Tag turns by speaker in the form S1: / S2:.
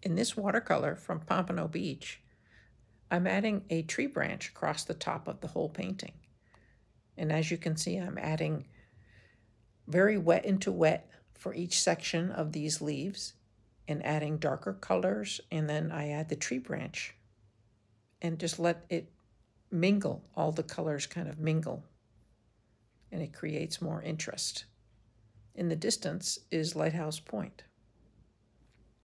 S1: In this watercolor from Pompano Beach, I'm adding a tree branch across the top of the whole painting. And as you can see, I'm adding very wet into wet for each section of these leaves and adding darker colors. And then I add the tree branch and just let it mingle. All the colors kind of mingle, and it creates more interest. In the distance is Lighthouse Point.